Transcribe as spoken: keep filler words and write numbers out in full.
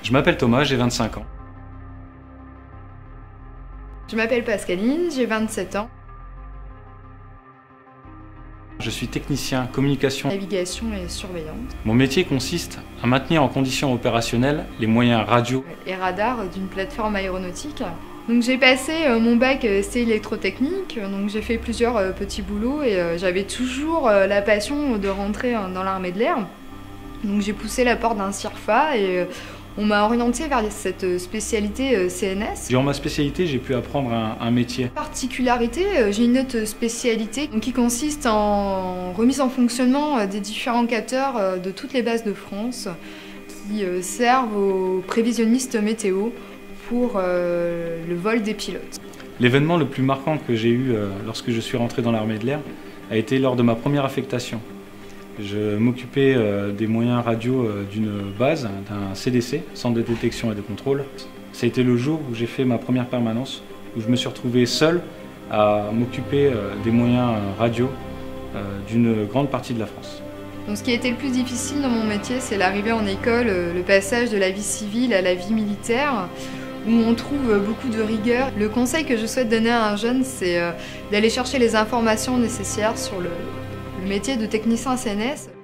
Je m'appelle Thomas, j'ai vingt-cinq ans. Je m'appelle Pascaline, j'ai vingt-sept ans. Je suis technicien communication, Navigation et surveillance. Mon métier consiste à maintenir en condition opérationnelle les moyens radio Et radar d'une plateforme aéronautique. Donc j'ai passé euh, mon bac euh, C électrotechnique, donc j'ai fait plusieurs euh, petits boulots et euh, j'avais toujours euh, la passion de rentrer euh, dans l'armée de l'air. Donc j'ai poussé la porte d'un CIRFA et euh, on m'a orienté vers cette spécialité euh, C N S. Durant ma spécialité, j'ai pu apprendre un, un métier. Particularité, euh, j'ai une autre spécialité donc, qui consiste en remise en fonctionnement euh, des différents capteurs euh, de toutes les bases de France qui euh, servent aux prévisionnistes météo pour euh, le vol des pilotes. L'événement le plus marquant que j'ai eu euh, lorsque je suis rentré dans l'armée de l'air a été lors de ma première affectation. Je m'occupais euh, des moyens radio euh, d'une base, d'un C D C, Centre de détection et de contrôle. Ça a été le jour où j'ai fait ma première permanence, où je me suis retrouvé seul à m'occuper euh, des moyens radio euh, d'une grande partie de la France. Donc, ce qui a été le plus difficile dans mon métier, c'est l'arrivée en école, le passage de la vie civile à la vie militaire, où on trouve beaucoup de rigueur. Le conseil que je souhaite donner à un jeune, c'est d'aller chercher les informations nécessaires sur le, le métier de technicien C N S.